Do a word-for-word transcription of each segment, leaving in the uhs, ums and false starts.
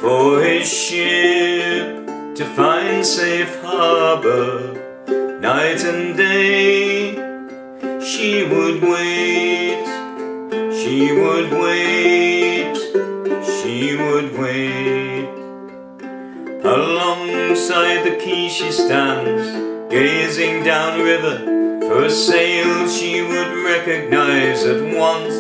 for his ship to find safe harbour. Night and day she would wait, she would wait, she would wait. Alongside the quay she stands, gazing down river for a sail she would recognize at once.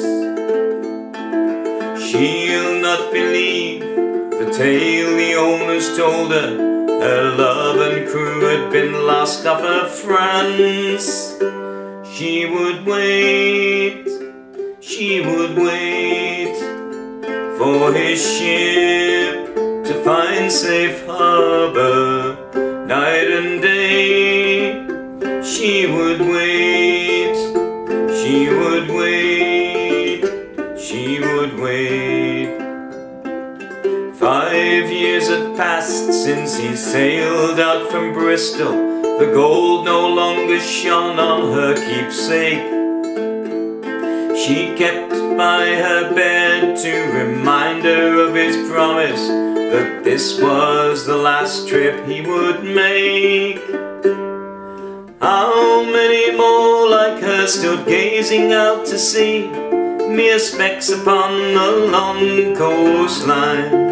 She'll not believe the tale the owners told her. Her love and crew had been lost off her France. She would wait, she would wait for his ship to find safe harbour. Night and day she would wait, she would wait, she would wait. Five years had passed since he sailed out from Bristol. The gold no longer shone on her keepsake. She kept by her bed to remind her of his promise that this was the last trip he would make. How many more like her stood gazing out to sea, mere specks upon the long coastline?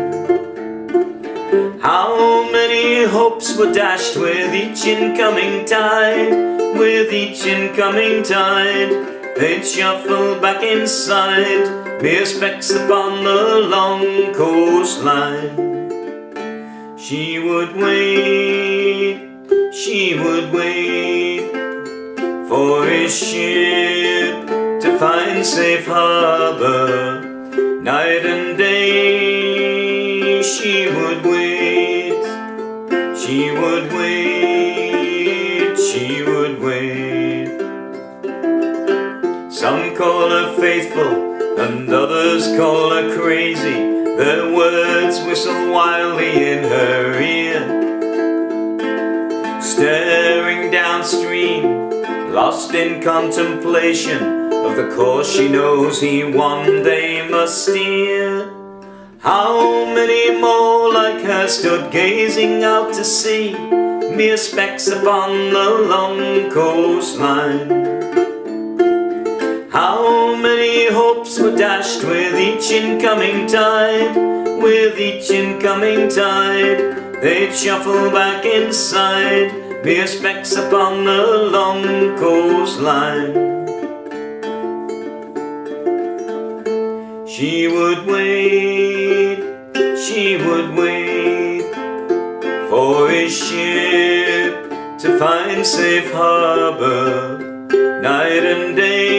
How many hopes were dashed with each incoming tide, with each incoming tide? They'd shuffle back inside, mere specks upon the long coastline. She would wait, she would wait for his ship to find safe harbour. Night and day she would wait, she would wait, she would wait. Some call her faithful and others call her crazy. Their words whistle wildly in her ear. Staring downstream, lost in contemplation of the course she knows he one day must steer. How many more like her stood gazing out to sea, mere specks upon the long coastline? How many hopes were dashed with each incoming tide, with each incoming tide? They'd shuffle back inside, mere specks upon the long coastline. She would wait, she would wait for his ship to find safe harbour. Night and day